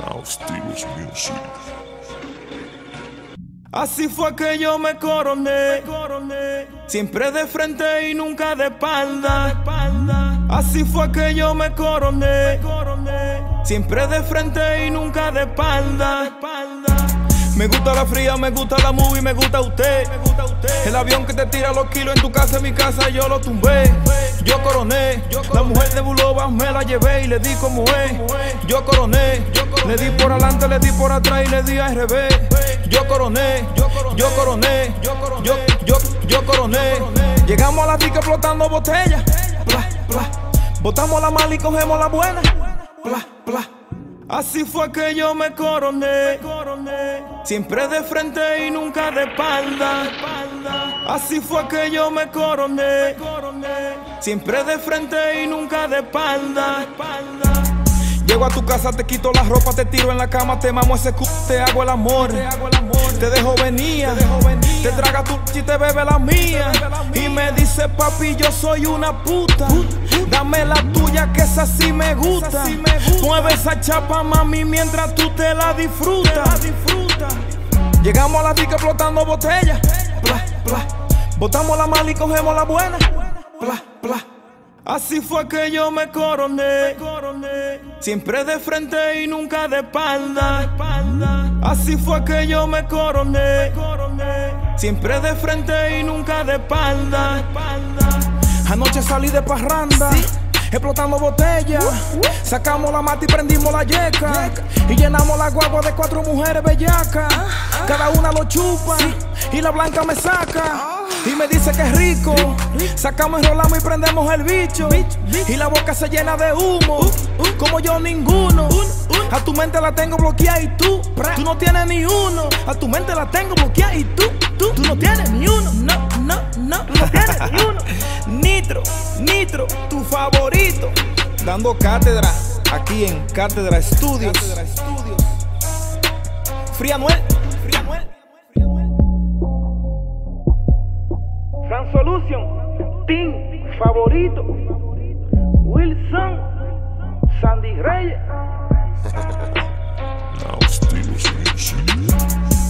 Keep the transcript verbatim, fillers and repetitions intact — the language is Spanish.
Naustilos Music. Así fue que yo me coroné, siempre de frente y nunca de espalda. Así fue que yo me coroné, siempre de frente y nunca de espalda. Me gusta la fría, me gusta la movie, me gusta usted. El avión que te tira los kilos en tu casa, en mi casa yo lo tumbé. Yo coroné, la mujer de Bulova me la llevé y le di como es. Yo coroné, le di por adelante, le di por atrás y le di al revés. Yo coroné, yo coroné, yo, yo, yo coroné. Llegamos a la disca explotando botellas. Pla, pla. Botamos la mala y cogemos la buena. Pla, pla. Así fue que yo me coroné, siempre de frente y nunca de espalda. Así fue que yo me coroné, siempre de frente y nunca de espalda. Llego a tu casa, te quito la ropa, te tiro en la cama, te mamo ese cu, te hago el amor, te dejo venir, te traga tu y te bebe la mía. Y me dice papi, yo soy una puta, dame la tuya que esa sí me gusta. Mueve esa chapa mami mientras tú te la disfrutas. Llegamos a la disca explotando botellas. Pla, pla. Botamos la mala y cogemos la buena. Pla, pla. Así fue que yo me coroné, siempre de frente y nunca de espalda. Así fue que yo me coroné, siempre de frente y nunca de espalda. Anoche salí de parranda, explotando botellas. Sacamos la mata y prendimos la yeca. Y llenamos la guagua de cuatro mujeres bellacas. Cada una lo chupa y la blanca me saca. Y me dice que es rico. Sacamos, enrolamos y prendemos el bicho. Y la boca se llena de humo, como yo ninguno. A tu mente la tengo bloqueada y tú, tú no tienes ni uno. A tu mente la tengo bloqueada y tú, tú, tú no tienes ni uno. No, no, no, tú no tienes ni uno. Nitro, Nitro, tu favorito. Dando cátedra aquí en Cátedra Studios. Free Anuel. San Solution, Team Favorito, Wilson, Sandy Reyes. Naustilos Music.